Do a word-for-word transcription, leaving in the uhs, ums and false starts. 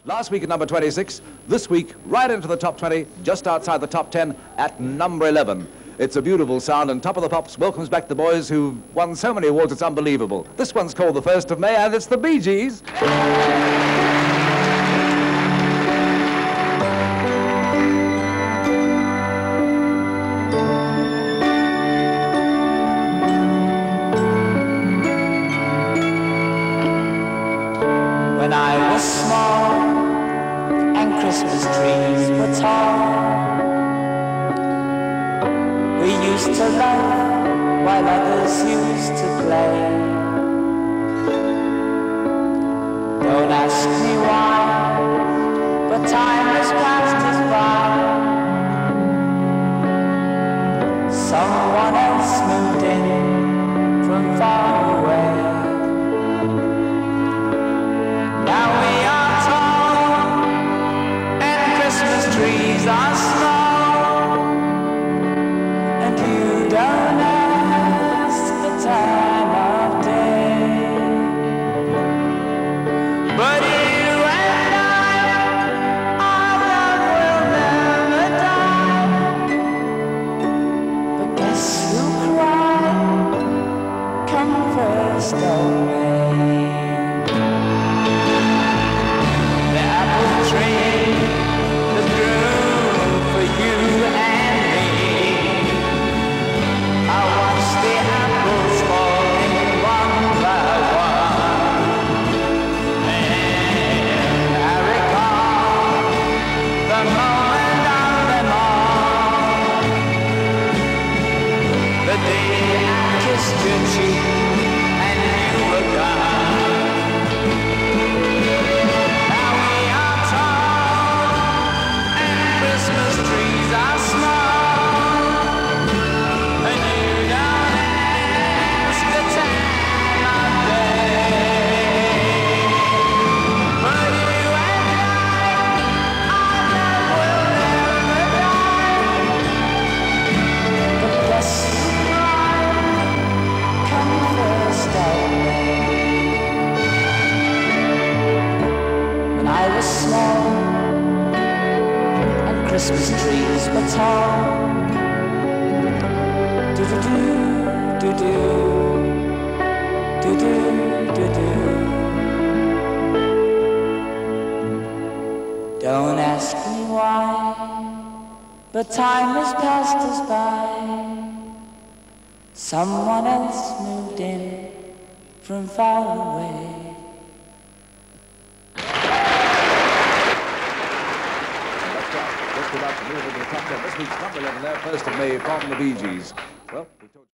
Last week at number twenty-six, this week right into the top twenty, just outside the top ten at number eleven. It's a beautiful sound, and Top of the Pops welcomes back the boys who've won so many awards it's unbelievable. This one's called the first of May, and it's the Bee Gees. When I was small and Christmas trees were tall, we used to laugh while others used to play. Don't ask me why, but time has passed us by. Someone else moved in from far away. Now we are tall and Christmas trees are small, and you don't ask the time of day. But you and I, our love will never die. But guess who cried come first of May? Christmas trees were tall. Do do do do do do do do do. Don't ask me why, but time has passed us by. Someone else moved in from far away. About to move into the top ten. This week's number eleven there, first of May from the Bee Gees. Well, we told you.